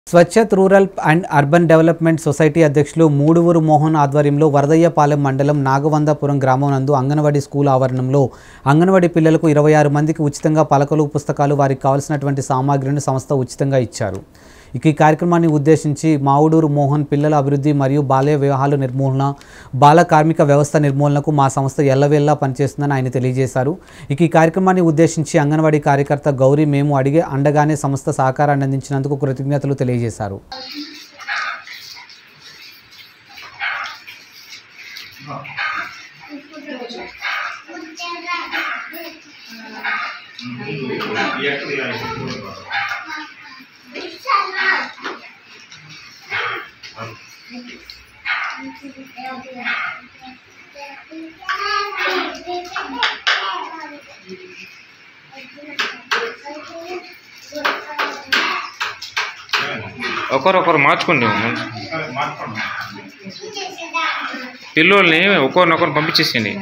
Swachhat rural and urban development society అధ్యక్షులు మూడువూరు మోహన్ ఆధ్వర్యంలో వరదయ్యపాలెం మండలం నాగవందాపురం గ్రామం నందు అంగన్వాడీ స్కూల్ ఆవరణంలో అంగన్వాడీ పిల్లలకు 26 మందికి ఉచితంగా పలకలు పుస్తకాలు వారికి కావాల్సినటువంటి సామాగ్రిని సంస్థ ఉచితంగా ఇచ్చారు। ఈ కార్యక్రమాన్ని ఉద్దేశించి మావుడూరు మోహన్ పిల్లల అభివృద్ధి మరియు బాల్య వివాహాల నిర్మూలన బాల కార్మిక వ్యవస్థ నిర్మూలనకు మా సంస్థ ఎల్లవేళలా పనిచేస్తుందని ఆయన తెలియజేశారు। ఈ కార్యక్రమాన్ని ఉద్దేశించి అంగన్వాడీ కార్యకర్త గౌరీ మేము అడిగే అండగానే సంస్థ సహకారాన్ని అందించినందుకు కృతజ్ఞతలు తెలియజేశారు। ఒకరొకరు మార్చుకోండి పిల్లల్ని ఒకరినొకరు పంపించేసేయండి।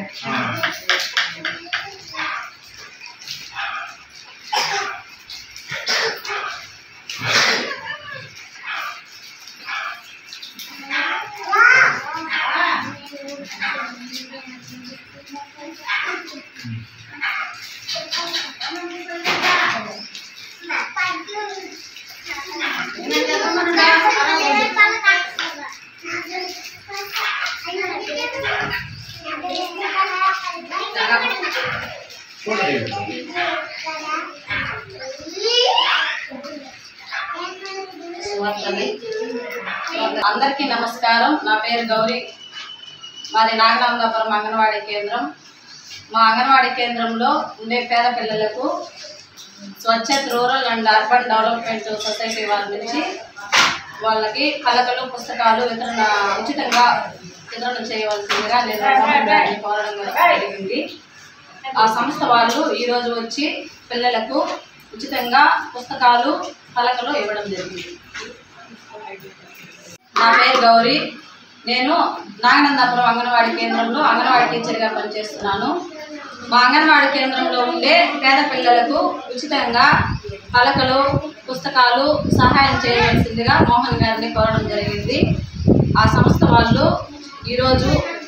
అందరికీ నమస్కారం। నా పేరు గౌరీ, మాది నాగవందాపురం అంగన్వాడీ కేంద్రం। మా అంగన్వాడీ కేంద్రంలో ఉండే పేద పిల్లలకు Swachhat rural and urban development society వారి నుంచి వాళ్ళకి పలకలు పుస్తకాలు ఉచితంగా వితరణ చేయవలసిందిగా నేను కోరడం జరిగింది। ఆ సంస్థ వాళ్ళు ఈరోజు వచ్చి పిల్లలకు ఉచితంగా పుస్తకాలు పలకలు ఇవ్వడం జరిగింది। నా పేరు గౌరీ, నేను నాగవందాపురం అంగన్వాడీ కేంద్రంలో అంగన్వాడీ టీచర్గా పనిచేస్తున్నాను। మా అంగన్వాడీ కేంద్రంలో ఉండే పేద పిల్లలకు ఉచితంగా పలకలు పుస్తకాలు సహాయం చేయవలసిందిగా మోహన్ గారిని కోరడం జరిగింది। ఆ సంస్థ వాళ్ళు ఈరోజు